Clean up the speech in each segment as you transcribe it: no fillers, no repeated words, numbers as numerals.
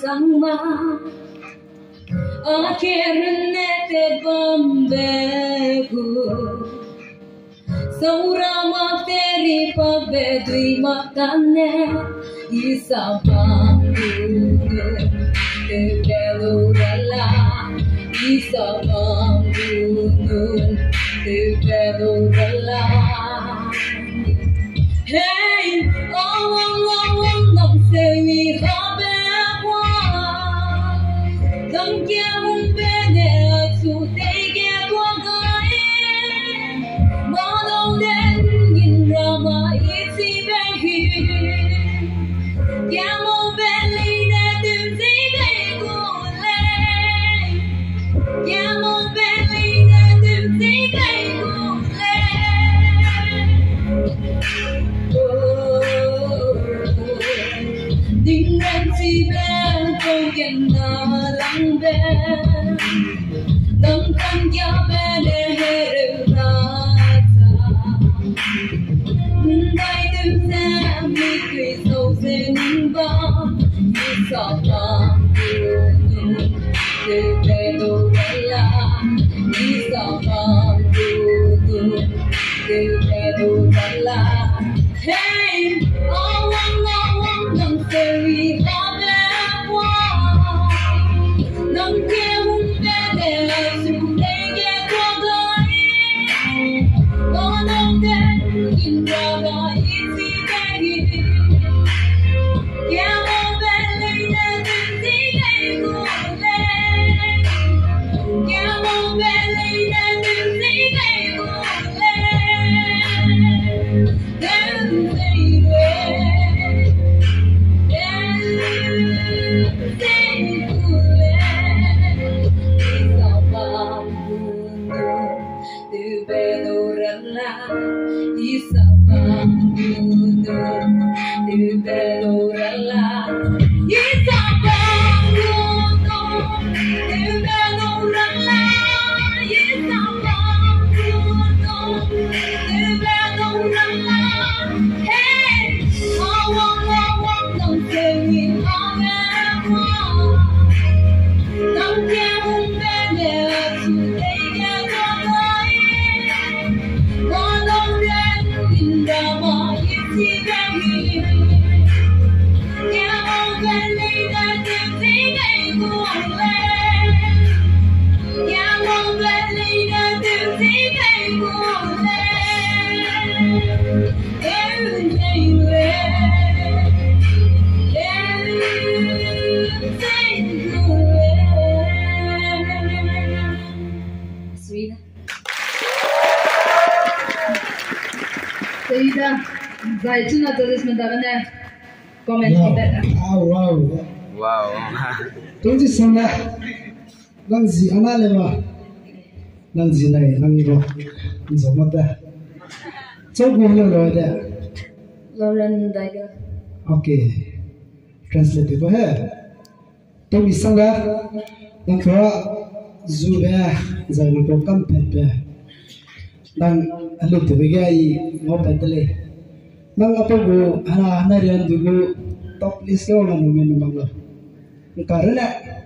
sama akhirnya terbambegu Saurama teri pabedui makane isabambu tebelurala isabambu tebelurala Hey oh nong sewi habe wa dong kia hung bene su tege tua gai Mano den in rama isi behi Chiamo belline tutti dei gule Chiamo belline tutti dei gule Ding ren si ben con che na lang ben Dong kan ya bene here rata Dai dem sam mi kri so sen ba Ni sa ba de pedo la Ni sa ba de pedo la Hey oh nong sewi habe wa Nong kia hung bene su tege tua gai Mano den in rama isi behi Chiamo belline tutti dei gule Chiamo belline tutti dei gule Zai tuna terus mendarana komen kita. Wow. Tunggu sana. Langzi anale ma. Langzi nai langiro. Nzomata. Coba lo ada. Lauren Daiga. Okay. Translate apa hai? Tunggu sana. Langkau zubah. Zai langkau kampet. Lang alu tu begai ngopat le. Nang apa go ana rian dugu top list ke orang nomen banglo. Karena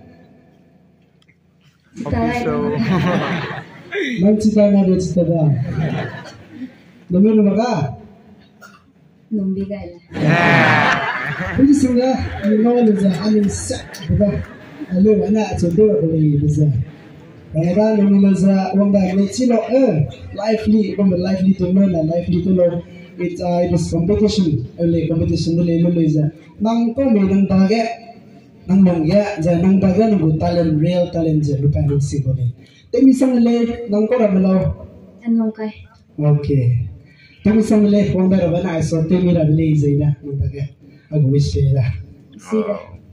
nang cita na do cita da. Nomen maga. Nombi gaya. Jadi sudah nomen za anin sa ba. Alu ana condo boleh bisa. Karena nomen za wanda ni cilo lively to mana lively to lo. It was competition, only competition dulu Indonesia. Nang ko nang taga, nang mangya, nang taga nang talent, real talent je, lupa nang si boleh. Tapi Mis.Anale nang ko ramalo. N.Longkhai. Okay. Tapi Mis.Anale wanda ramana iso temi ramle je ida nang taga. Aku wish je ida. Sida.